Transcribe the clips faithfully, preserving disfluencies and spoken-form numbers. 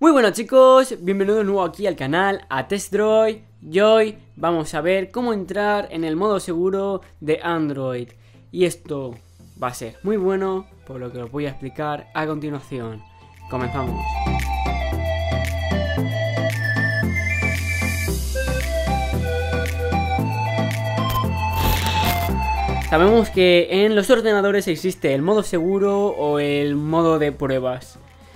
Muy buenas chicos, bienvenidos de nuevo aquí al canal, a TestDroid. Y hoy vamos a ver cómo entrar en el modo seguro de Android. Y esto va a ser muy bueno, por lo que os voy a explicar a continuación. Comenzamos. Sabemos que en los ordenadores existe el modo seguro o el modo de pruebas.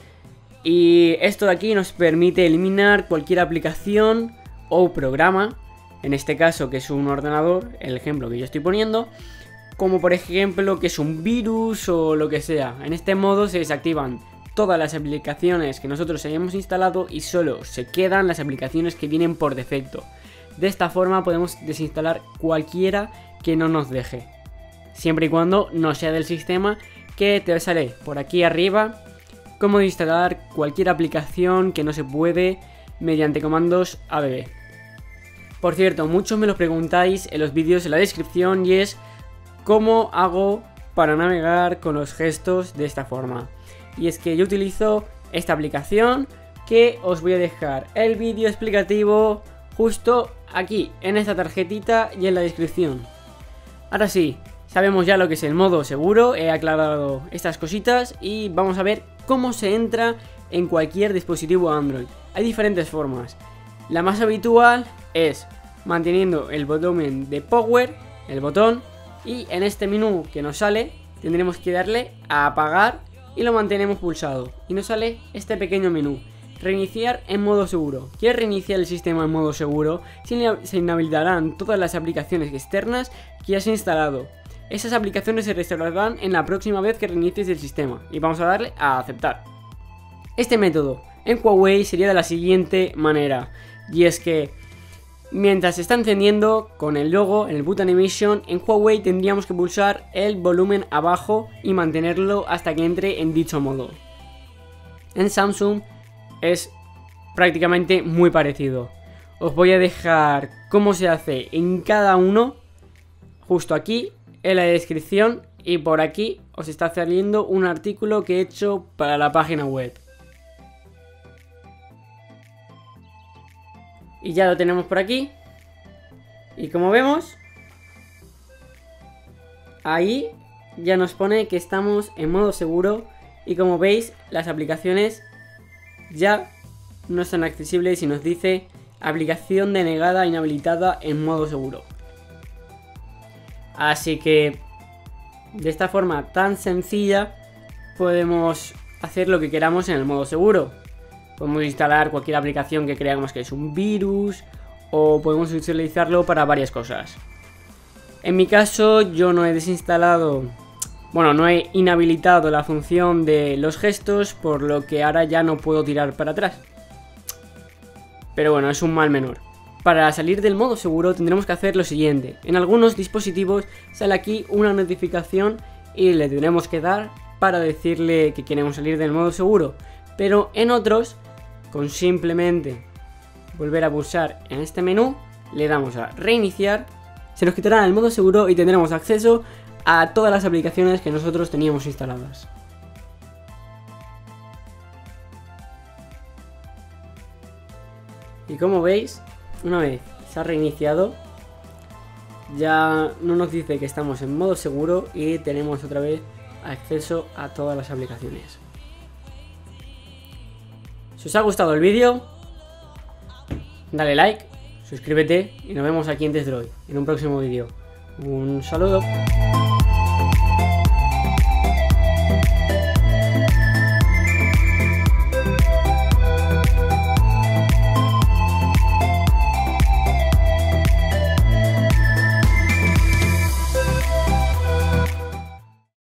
Y esto de aquí nos permite eliminar cualquier aplicación o programa, en este caso que es un ordenador, el ejemplo que yo estoy poniendo, como por ejemplo que es un virus o lo que sea. En este modo se desactivan todas las aplicaciones que nosotros hayamos instalado y solo se quedan las aplicaciones que vienen por defecto. De esta forma podemos desinstalar cualquiera que no nos deje, siempre y cuando no sea del sistema, que te sale por aquí arriba cómo instalar cualquier aplicación que no se puede mediante comandos A B B. Por cierto, muchos me lo preguntáis en los vídeos en la descripción y es cómo hago para navegar con los gestos de esta forma. Y es que yo utilizo esta aplicación que os voy a dejar el vídeo explicativo justo aquí en esta tarjetita y en la descripción. Ahora sí, sabemos ya lo que es el modo seguro, he aclarado estas cositas y vamos a ver cómo se entra en cualquier dispositivo Android. Hay diferentes formas. La más habitual es manteniendo el volumen de Power, el botón, y en este menú que nos sale tendremos que darle a apagar y lo mantenemos pulsado. Y nos sale este pequeño menú. Reiniciar en modo seguro. ¿Quieres reiniciar el sistema en modo seguro? Se inhabilitarán todas las aplicaciones externas que has instalado. Esas aplicaciones se restaurarán en la próxima vez que reinicies el sistema. Y vamos a darle a aceptar. Este método en Huawei sería de la siguiente manera. Y es que mientras se está encendiendo con el logo en el Boot Animation, en Huawei tendríamos que pulsar el volumen abajo y mantenerlo hasta que entre en dicho modo. En Samsung es prácticamente muy parecido. Os voy a dejar cómo se hace en cada uno justo aquí en la descripción, y por aquí os está saliendo un artículo que he hecho para la página web. Y ya lo tenemos por aquí. Y como vemos, ahí ya nos pone que estamos en modo seguro. Y como veis, las aplicaciones ya no son accesibles y nos dice aplicación denegada, inhabilitada en modo seguro. Así que de esta forma tan sencilla podemos hacer lo que queramos en el modo seguro. Podemos instalar cualquier aplicación que creamos que es un virus, o podemos utilizarlo para varias cosas. En mi caso yo no he desinstalado, bueno, no he inhabilitado la función de los gestos, por lo que ahora ya no puedo tirar para atrás. Pero bueno, es un mal menor. Para salir del modo seguro tendremos que hacer lo siguiente. En algunos dispositivos sale aquí una notificación y le tendremos que dar para decirle que queremos salir del modo seguro. Pero en otros, con simplemente volver a pulsar en este menú, le damos a reiniciar, se nos quitará el modo seguro y tendremos acceso a todas las aplicaciones que nosotros teníamos instaladas. Y como veis, una vez se ha reiniciado, ya no nos dice que estamos en modo seguro y tenemos otra vez acceso a todas las aplicaciones. Si os ha gustado el vídeo, dale like, suscríbete y nos vemos aquí en TestDroid en un próximo vídeo. Un saludo.